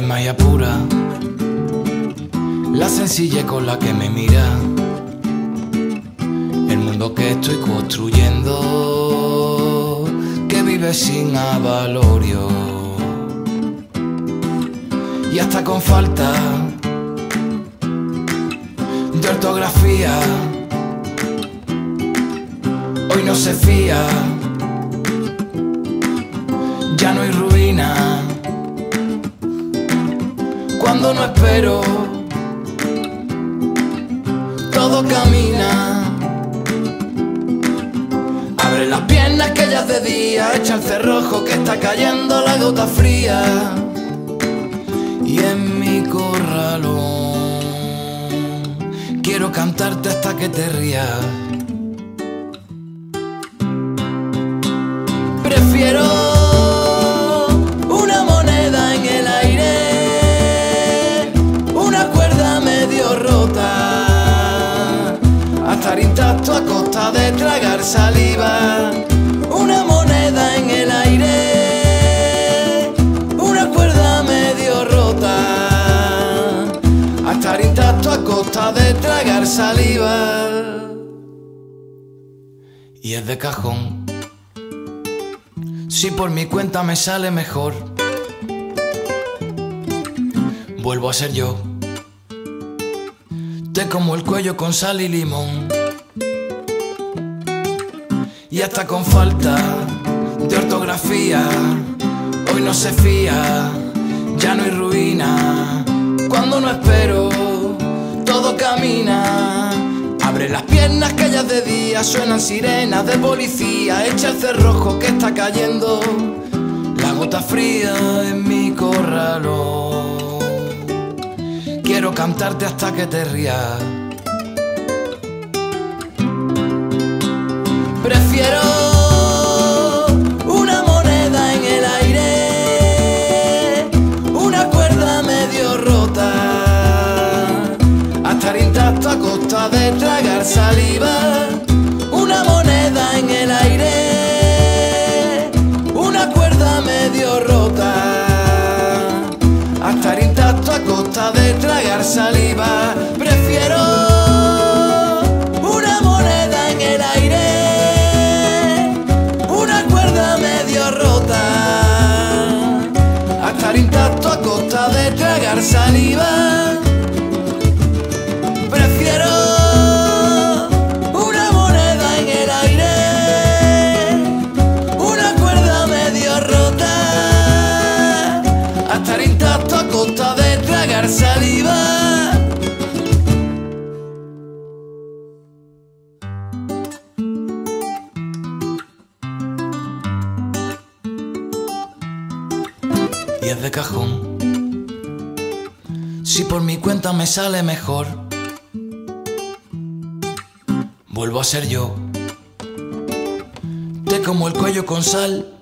magia pura, la sencillez con la que me mira, el mundo que estoy construyendo, que vive sin avalorio y hasta con falta de ortografía. Hoy no se fía, ya no hay ruina. Cuando no espero, todo camina. Abre las piernas que ya es de día, echa el cerrojo que está cayendo la gota fría. Y en mi corralón quiero cantarte hasta que te rías. Prefiero una moneda en el aire, una cuerda medio rota, a estar intacto a costa de tragar saliva. Una moneda en el aire, una cuerda medio rota, a estar intacto a costa de tragar saliva. Y es de cajón, si por mi cuenta me sale mejor, vuelvo a ser yo. Te como el cuello con sal y limón, y hasta con falta de ortografía. Hoy no se fía, ya no hay ruina. Cuando no espero, todo camina. Abre las piernas que ya es de día, suenan sirenas de policía. Echa el cerrojo que está cayendo la gota fría en mi corralón. Quiero cantarte hasta que te rías. Prefiero una moneda en el aire, una cuerda medio rota, a estar intacto a costa de tragar saliva. Una moneda en el aire, una cuerda medio rota, a estar intacto a costa de tragar saliva. Prefiero una moneda en el aire, una cuerda medio rota, a estar intacto a costa de tragar saliva. Prefiero una moneda en el aire, una cuerda medio rota, a estar intacto a costa de tragar saliva. Y es de cajón, si por mi cuenta me sale mejor, vuelvo a ser yo. Te como el cuello con sal